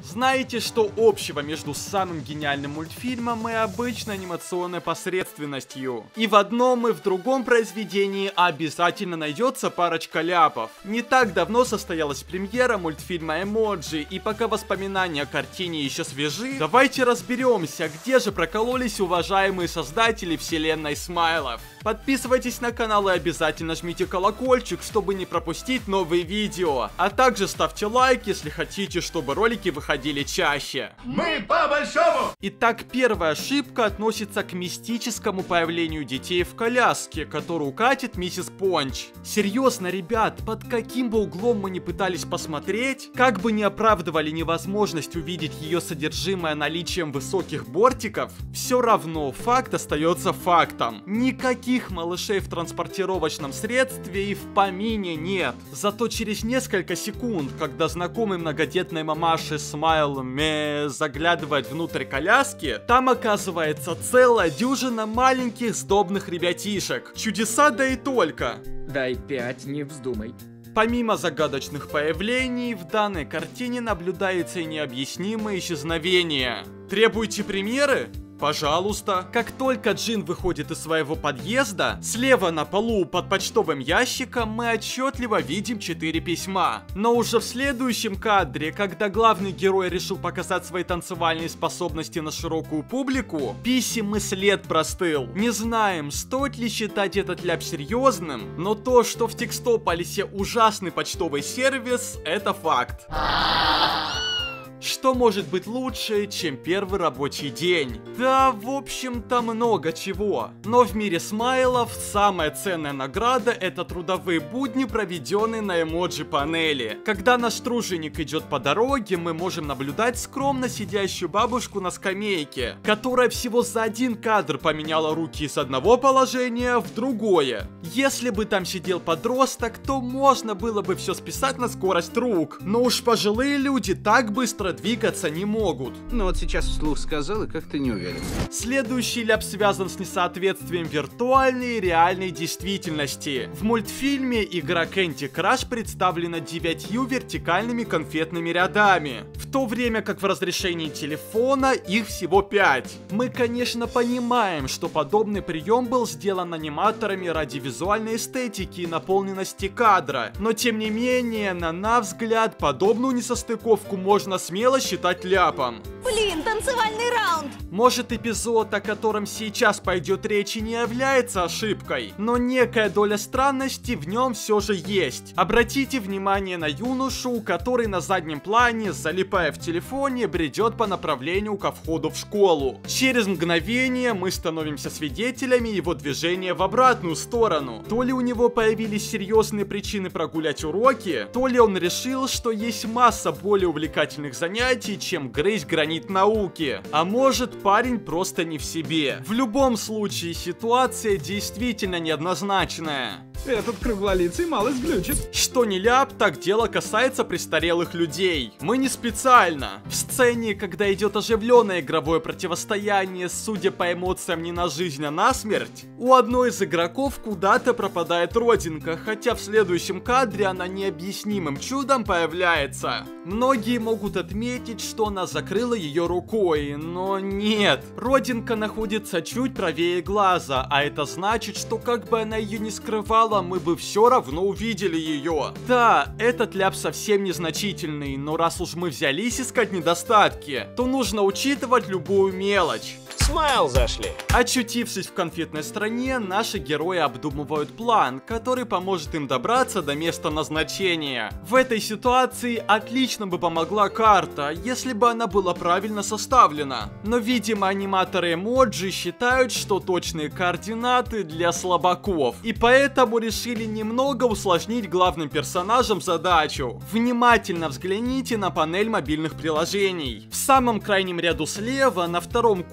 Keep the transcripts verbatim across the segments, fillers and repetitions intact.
Знаете, что общего между самым гениальным мультфильмом и обычной анимационной посредственностью? И в одном, и в другом произведении обязательно найдется парочка ляпов. Не так давно состоялась премьера мультфильма «Эмоджи», и пока воспоминания о картине еще свежи, давайте разберемся, где же прокололись уважаемые создатели вселенной смайлов. Подписывайтесь на канал и обязательно жмите колокольчик, чтобы не пропустить новые видео. А также ставьте лайк, если хотите, чтобы ролики выходили чаще. Мы по-большому! Итак, первая ошибка относится к мистическому появлению детей в коляске, которую катит миссис Понч. Серьезно, ребят, под каким бы углом мы ни пытались посмотреть, как бы ни оправдывали невозможность увидеть ее содержимое наличием высоких бортиков, все равно факт остается фактом. Никаких малышей в транспортировочном средстве и в помине нет. Зато через несколько секунд, когда знакомый многодетной мамаши Смайл Ме заглядывает внутрь коляски, там оказывается целая дюжина маленьких сдобных ребятишек. Чудеса, да и только. Дай пять, не вздумай. Помимо загадочных появлений, в данной картине наблюдается и необъяснимое исчезновение. Требуете примеры? Пожалуйста. Как только Джин выходит из своего подъезда, слева на полу под почтовым ящиком мы отчетливо видим четыре письма. Но уже в следующем кадре, когда главный герой решил показать свои танцевальные способности на широкую публику, писем и след простыл. Не знаем, стоит ли считать этот ляп серьезным, но то, что в Текстополисе ужасный почтовый сервис, это факт. Что может быть лучше, чем первый рабочий день? Да, в общем-то, много чего. Но в мире смайлов самая ценная награда — это трудовые будни, проведенные на эмоджи-панели. Когда наш труженик идет по дороге, мы можем наблюдать скромно сидящую бабушку на скамейке, которая всего за один кадр поменяла руки с одного положения в другое. Если бы там сидел подросток, то можно было бы все списать на скорость рук. Но уж пожилые люди так быстро двигаться не могут. Ну вот сейчас вслух сказал и как-то не уверен. Следующий ляп связан с несоответствием виртуальной и реальной действительности. В мультфильме игра Candy Crush представлена девятью вертикальными конфетными рядами, в то время как в разрешении телефона их всего пять. Мы, конечно, понимаем, что подобный прием был сделан аниматорами ради визуальной эстетики и наполненности кадра, но тем не менее, на наш взгляд, подобную несостыковку можно смело считать ляпом. Блин, танцевальный раунд! Может, эпизод, о котором сейчас пойдет речь, и не является ошибкой, но некая доля странности в нем все же есть. Обратите внимание на юношу, который на заднем плане, залипая в телефоне, бредет по направлению ко входу в школу. Через мгновение мы становимся свидетелями его движения в обратную сторону. То ли у него появились серьезные причины прогулять уроки, то ли он решил, что есть масса более увлекательных занятий, чем грызть гранит науки. А может, парень просто не в себе. В любом случае, ситуация действительно неоднозначная. Этот круглолицый малость глючит. Что не ляп, так дело касается престарелых людей. Мы не специально. В сцене, когда идет оживленное игровое противостояние, судя по эмоциям не на жизнь, а на смерть, у одной из игроков куда-то пропадает родинка, хотя в следующем кадре она необъяснимым чудом появляется. Многие могут отметить, что она закрыла ее рукой, но нет. Родинка находится чуть правее глаза, а это значит, что как бы она ее не скрывала, мы бы все равно увидели ее. Да, этот ляп совсем незначительный, но раз уж мы взялись искать недостатки, то нужно учитывать любую мелочь. Смайл зашли. Очутившись в конфетной стране, наши герои обдумывают план, который поможет им добраться до места назначения. В этой ситуации отлично бы помогла карта, если бы она была правильно составлена. Но, видимо, аниматоры эмоджи считают, что точные координаты для слабаков, и поэтому решили немного усложнить главным персонажам задачу. Внимательно взгляните на панель мобильных приложений. В самом крайнем ряду слева, на втором кубике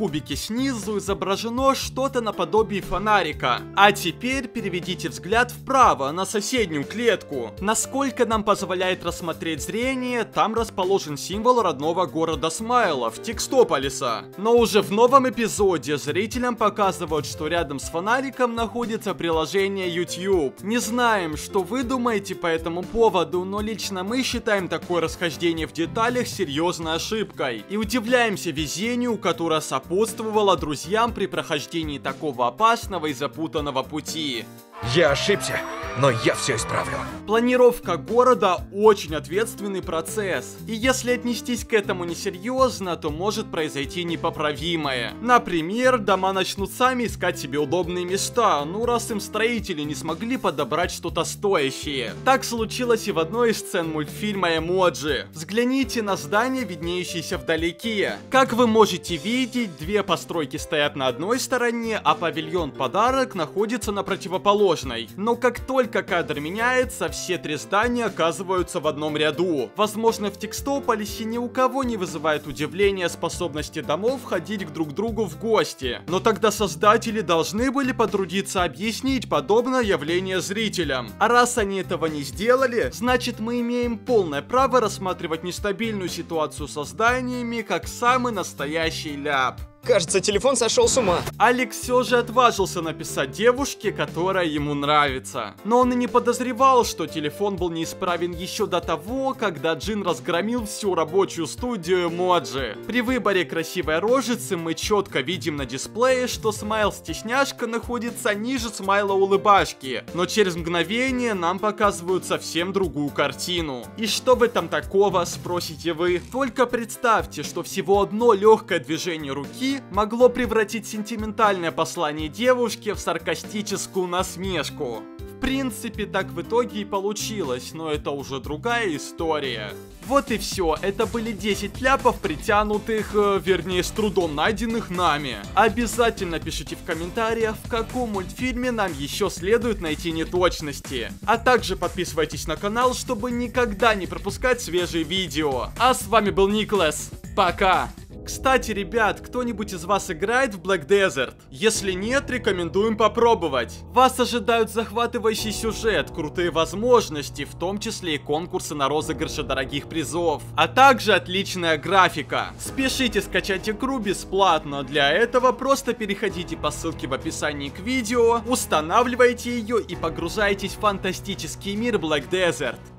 снизу изображено что-то наподобие фонарика. А теперь переведите взгляд вправо, на соседнюю клетку. Насколько нам позволяет рассмотреть зрение, там расположен символ родного города Смайлов, Текстополиса. Но уже в новом эпизоде зрителям показывают, что рядом с фонариком находится приложение YouTube. Не знаем, что вы думаете по этому поводу, но лично мы считаем такое расхождение в деталях серьезной ошибкой. И удивляемся везению, которое сопутствовало друзьям при прохождении такого опасного и запутанного пути. Я ошибся, но я все исправлю. Планировка города очень ответственный процесс. И если отнестись к этому несерьезно, то может произойти непоправимое. Например, дома начнут сами искать себе удобные места, ну раз им строители не смогли подобрать что-то стоящее. Так случилось и в одной из сцен мультфильма «Эмоджи». Взгляните на здание, виднеющееся вдалеке. Как вы можете видеть, две постройки стоят на одной стороне, а павильон-подарок находится на противоположной. Но как только кадр меняется, все три здания оказываются в одном ряду. Возможно, в Текстополисе ни у кого не вызывает удивления способности домов ходить к друг другу в гости. Но тогда создатели должны были потрудиться объяснить подобное явление зрителям. А раз они этого не сделали, значит мы имеем полное право рассматривать нестабильную ситуацию со зданиями как самый настоящий ляп. Кажется, телефон сошел с ума. Алекс все же отважился написать девушке, которая ему нравится. Но он и не подозревал, что телефон был неисправен еще до того, когда Джин разгромил всю рабочую студию Эмоджи. При выборе красивой рожицы мы четко видим на дисплее, что смайл-стесняшка находится ниже смайла-улыбашки. Но через мгновение нам показывают совсем другую картину. И что в этом такого, спросите вы? Только представьте, что всего одно легкое движение руки могло превратить сентиментальное послание девушки в саркастическую насмешку. В принципе, так в итоге и получилось, но это уже другая история. Вот и все, это были десять ляпов, притянутых, э, вернее, с трудом найденных нами. Обязательно пишите в комментариях, в каком мультфильме нам еще следует найти неточности. А также подписывайтесь на канал, чтобы никогда не пропускать свежие видео. А с вами был Никлас. Пока! Кстати, ребят, кто-нибудь из вас играет в Black Desert? Если нет, рекомендуем попробовать. Вас ожидают захватывающий сюжет, крутые возможности, в том числе и конкурсы на розыгрыши дорогих призов, а также отличная графика. Спешите скачать игру бесплатно, для этого просто переходите по ссылке в описании к видео, устанавливайте ее и погружайтесь в фантастический мир Black Desert.